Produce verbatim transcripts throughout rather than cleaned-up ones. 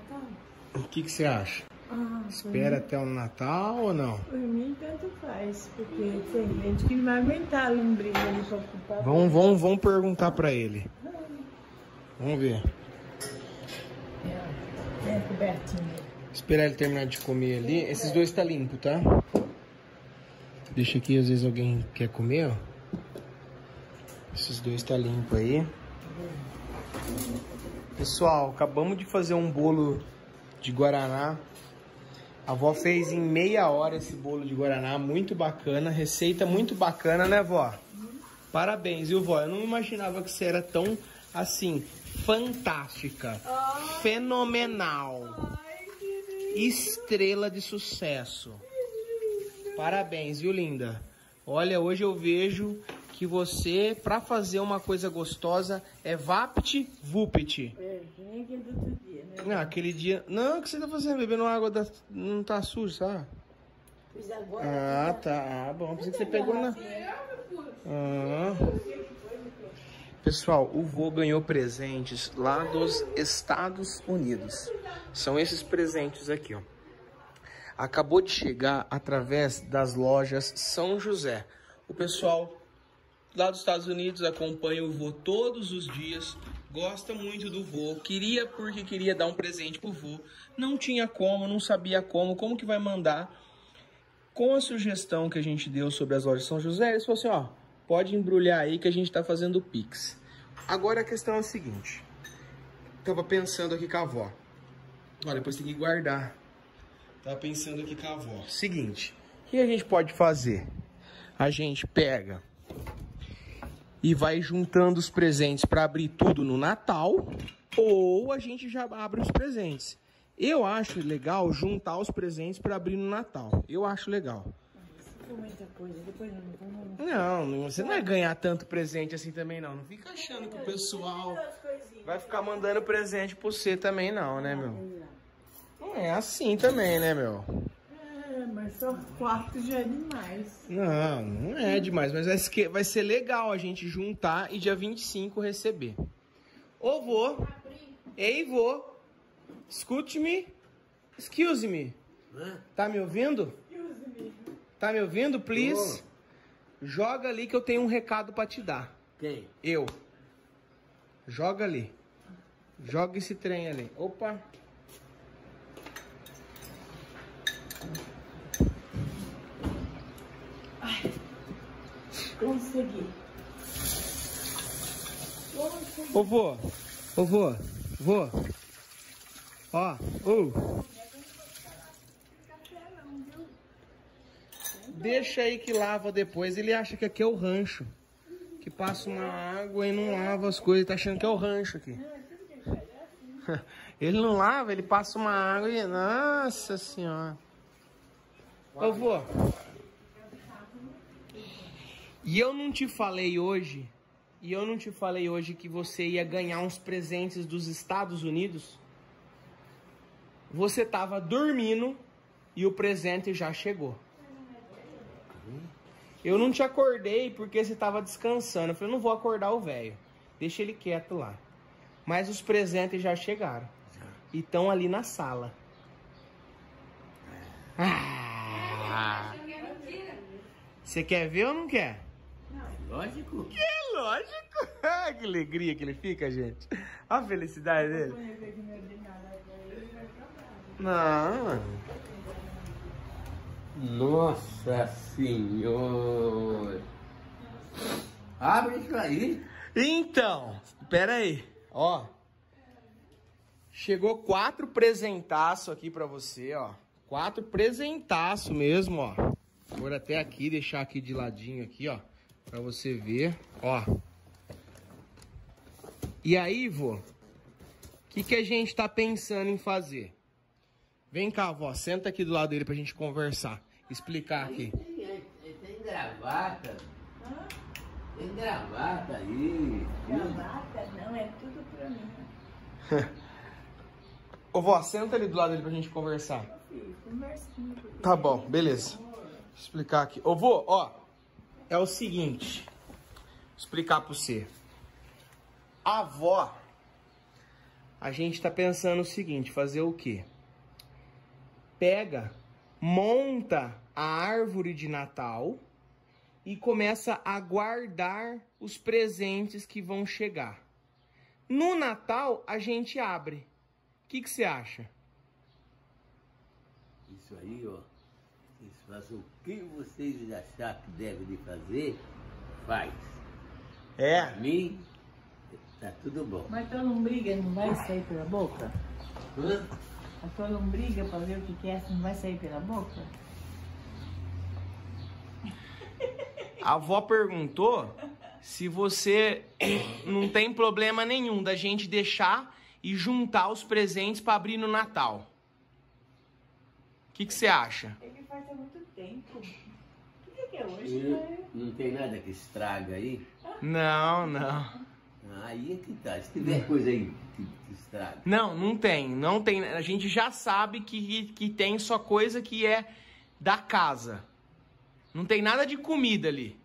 Natal? O que que você acha? Ah, Espera até o Natal ou não? Por mim, tanto faz, porque tem gente que não vai aguentar a lombriga ali pra ocupar. Vamos, vamos, vamos perguntar pra ele. Vamos ver. É, é cobertinho. Esperar ele terminar de comer ali. Esses dois tá limpo, tá? Deixa aqui, às vezes alguém quer comer, ó. Esses dois tá limpo aí. Pessoal, acabamos de fazer um bolo de guaraná. A avó fez em meia hora esse bolo de guaraná, muito bacana, receita muito bacana, né, vó? Parabéns, viu, vó? Eu não imaginava que você era tão, assim, fantástica, oh, fenomenal, estrela de sucesso. Parabéns, viu, linda? Olha, hoje eu vejo que você, pra fazer uma coisa gostosa, é vapt vupt. É, nem aquele do outro dia, né? Não, aquele dia... Não, o que você tá fazendo? Bebendo água da... Não tá sujo, sabe? Fiz agora. Ah, tá. Bom, pensei que você pegou na... Ah. Pessoal, o vô ganhou presentes lá dos Estados Unidos. São esses presentes aqui, ó. Acabou de chegar através das lojas São José. O pessoal lá dos Estados Unidos acompanha o vô todos os dias, gosta muito do vô, queria porque queria dar um presente pro vô, não tinha como, não sabia como, como que vai mandar. Com a sugestão que a gente deu sobre as lojas São José, eles falaram assim, ó, pode embrulhar aí que a gente tá fazendo o Pix. Agora a questão é a seguinte, tava pensando aqui com a avó, ó, depois tem que guardar, tava pensando aqui com a avó, seguinte, o que a gente pode fazer? A gente pega e vai juntando os presentes para abrir tudo no Natal, ou a gente já abre os presentes. Eu acho legal juntar os presentes para abrir no Natal. Eu acho legal. Se for muita coisa, depois não, não, não... Não, você não vai ganhar tanto presente assim também, não. Não fica achando que o pessoal vai ficar mandando presente para você também, não, né, meu? Não é assim também, né, meu? Mas só quatro já é demais. Não, não é demais, mas vai, vai ser legal a gente juntar e dia vinte e cinco receber. Ô vô, ei vô, escute-me, excuse me, tá me ouvindo? Tá me ouvindo, please? Joga ali que eu tenho um recado pra te dar. Quem? Eu. Joga ali. Joga esse trem ali. Opa. Consegui. Consegui. Ô vô, ô vô, vô. Ó, ô. Deixa aí que lava depois. Ele acha que aqui é o rancho. Que passa uma água e não lava as coisas. Tá achando que é o rancho aqui. Ele não lava, ele passa uma água e... Nossa senhora. Ô vô. E eu não te falei hoje, e eu não te falei hoje que você ia ganhar uns presentes dos Estados Unidos? Você tava dormindo e o presente já chegou. Eu não te acordei porque você tava descansando. Eu falei, não vou acordar o velho. Deixa ele quieto lá. Mas os presentes já chegaram. E estão ali na sala. Ah! Você quer ver ou não quer? Lógico. Que lógico. Que alegria que ele fica, gente. Olha a felicidade dele. Não. Nossa Senhora. Abre isso aí. Então, pera aí. Ó. Chegou quatro presentaço aqui pra você, ó. Quatro presentaço mesmo, ó. Vou até aqui, deixar aqui de ladinho aqui, ó. Pra você ver, ó. E aí, vô, o que, que a gente tá pensando em fazer? Vem cá, vó, senta aqui do lado dele pra gente conversar. Explicar aqui. Tem, tem gravata. Hã? Tem gravata aí. Gravata? Não, é tudo pra mim. Ô, vó, senta ali do lado dele pra gente conversar. Conversinha. Tá bom, beleza. Vou explicar aqui. Ô, vô, ó. É o seguinte, vou explicar pra você. A avó a gente tá pensando o seguinte, fazer o quê? Pega, monta a árvore de Natal e começa a guardar os presentes que vão chegar. No Natal, a gente abre. O que que você acha? Isso aí, ó. Vocês fazem o que vocês acharem que devem de fazer, faz. É. Pra mim, tá tudo bom. Mas tua lombriga não vai sair pela boca? Hã? A tua lombriga, pra ver o que que é, não vai sair pela boca? A avó perguntou se você não tem problema nenhum da gente deixar e juntar os presentes para abrir no Natal. O que que você acha? Ele faz há muito tempo. O que que é hoje, E né? não tem nada que estraga aí? Não, não. Aí é que tá. Se tiver coisa aí que, que estraga. Não, não tem. Não tem. A gente já sabe que, que tem só coisa que é da casa. Não tem nada de comida ali.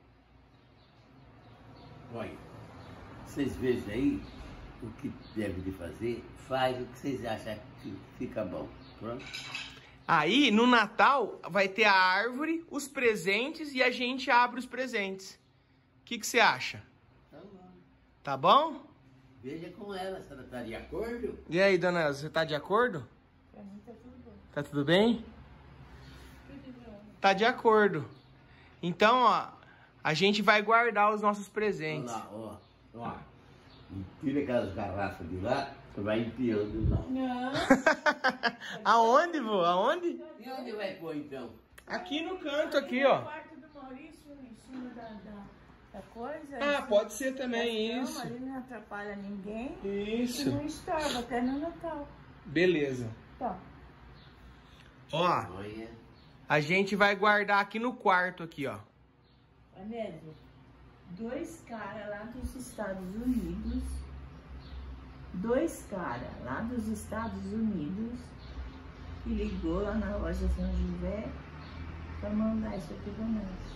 Olha, vocês vejam aí o que deve de fazer, faz o que vocês acham que fica bom. Pronto? Aí, no Natal, vai ter a árvore, os presentes e a gente abre os presentes. O que que você acha? Tá bom. Tá bom? Veja com ela, se ela tá de acordo. E aí, dona Elza, você tá de acordo? Pra mim tá tudo bom. Tá tudo bem? Tudo bom. Tá de acordo. Então, ó, a gente vai guardar os nossos Olha presentes. lá, ó. Ó. Tira aquelas garrafas de lá, você vai empiando lá. Não. Aonde, vô? Aonde? E onde vai pôr então? Aqui no canto, aqui, No ó. quarto do Maurício, em cima da, da, da coisa. Ah, assim, pode ser também, da isso. cama, ali não atrapalha ninguém. E Isso. não estorva até no Natal. Beleza. Tá. Ó, Olha. a gente vai guardar aqui no quarto, aqui, ó. Anésia, dois caras lá dos Estados Unidos, dois caras lá dos Estados Unidos, que ligou lá na loja São José para mandar isso aqui pra nós.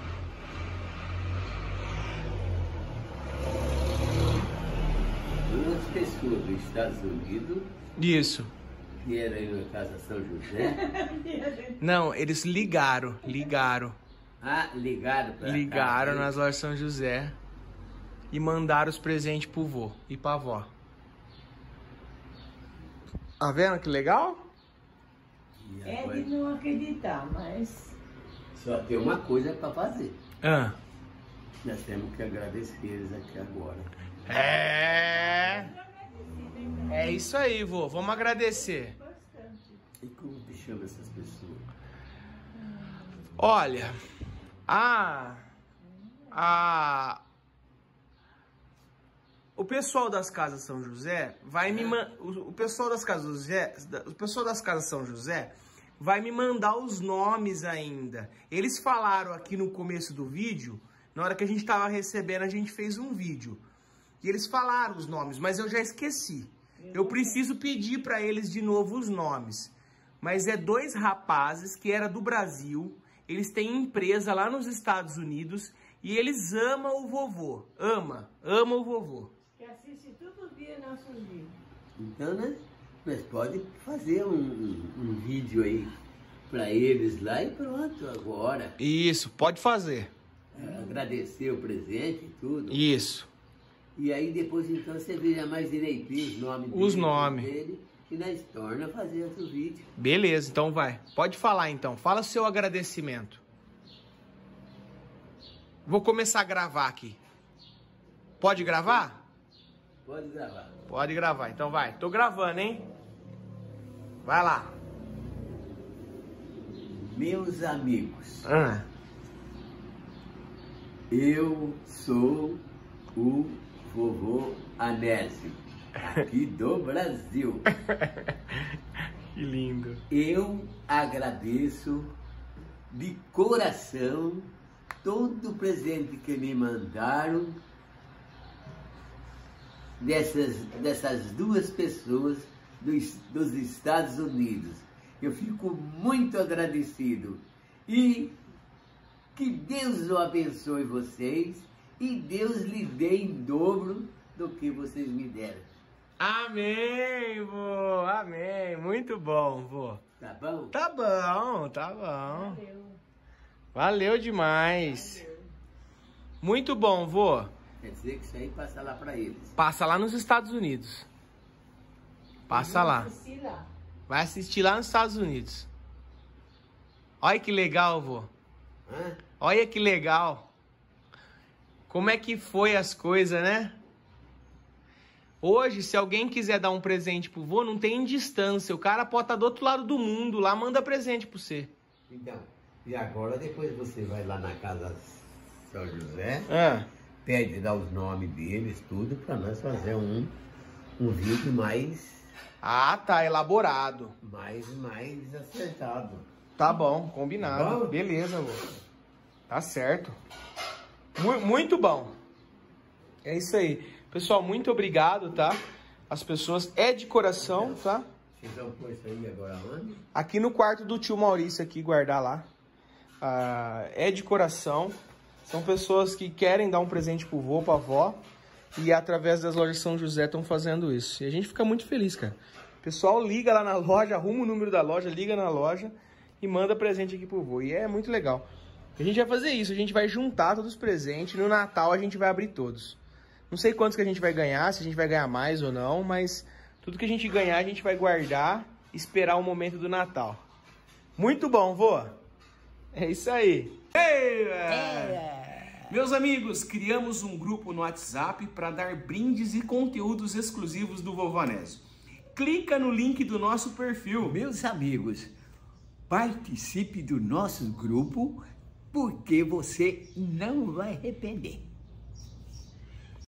Duas pessoas dos Estados Unidos, Isso. que era aí na Casa São José. Não, eles ligaram, ligaram. Ah, ligaram pra Ligaram cá, nas lojas São José e mandaram os presentes pro vô e pra avó. Tá vendo que legal? E É agora de não acreditar, mas só tem uma coisa para fazer. Ah. Nós temos que agradecer eles aqui agora. É. É isso aí, vô. Vamos agradecer. bastante. E como te chama essas pessoas? Olha, a, a, o pessoal das Casas São José vai me man, o, o pessoal das Casas José, o pessoal das Casas São José vai me mandar os nomes ainda. Eles falaram aqui no começo do vídeo, na hora que a gente estava recebendo, a gente fez um vídeo. E eles falaram os nomes, mas eu já esqueci. Eu preciso pedir para eles de novo os nomes. Mas é dois rapazes que era do Brasil. Eles têm empresa lá nos Estados Unidos e eles amam o vovô. Ama, ama o vovô. Que assiste todo dia nossos vídeos. Então, né? Nós podemos fazer um, um, um vídeo aí para eles lá e pronto, agora. Isso, pode fazer. É, agradecer o presente e tudo. Isso. E aí depois então você veja mais direitinho os nomes Os dele, nomes. dele, e nós torna a fazer outro vídeo. Beleza, então vai. Pode falar então. Fala seu agradecimento. Vou começar a gravar aqui. Pode gravar? Pode gravar. Pode gravar, então vai. Tô gravando, hein? Vai lá. Meus amigos, Ah. eu sou o vovô Anésio, aqui do Brasil. Que lindo. Eu agradeço de coração todo o presente que me mandaram dessas, dessas duas pessoas dos, dos Estados Unidos. Eu fico muito agradecido e que Deus o abençoe vocês e Deus lhe dê em dobro do que vocês me deram. Amém, vô. Amém. Muito bom, vô. Tá bom? Tá bom, tá bom. Valeu. Valeu demais. Valeu. Muito bom, vô. Quer dizer que isso aí passa lá pra eles. Passa lá nos Estados Unidos. Passa lá. Assistir lá. Vai assistir lá nos Estados Unidos. Olha que legal, vô. Hã? Olha que legal. Como é que foi as coisas, né? Hoje, se alguém quiser dar um presente pro vô, não tem distância. O cara pode estar do outro lado do mundo, lá manda presente pra você. Então, e agora depois você vai lá na casa São José, Ah. pede, dá os nomes deles, tudo, pra nós fazer um, um vídeo mais, Ah, tá elaborado. mais, mais acertado. Tá bom, combinado. Tá bom? Beleza, vô. Tá certo. Mu- muito bom. É isso aí. Pessoal, muito obrigado, tá? As pessoas é de coração, tá? Vocês vão pôr isso aí agora onde? Aqui no quarto do tio Maurício aqui, guardar lá. Ah, é de coração. São pessoas que querem dar um presente pro vô, pra avó. E através das lojas São José estão fazendo isso. E a gente fica muito feliz, cara. O pessoal liga lá na loja, arruma o número da loja, liga na loja e manda presente aqui pro vô. E é muito legal. A gente vai fazer isso, a gente vai juntar todos os presentes. No Natal a gente vai abrir todos. Não sei quantos que a gente vai ganhar, se a gente vai ganhar mais ou não, mas tudo que a gente ganhar a gente vai guardar e esperar o momento do Natal. Muito bom, vô. É isso aí. Ei, é. Meus amigos, criamos um grupo no WhatsApp para dar brindes e conteúdos exclusivos do Vovô Anésio. Clica no link do nosso perfil. Meus amigos, participe do nosso grupo, porque você não vai arrepender.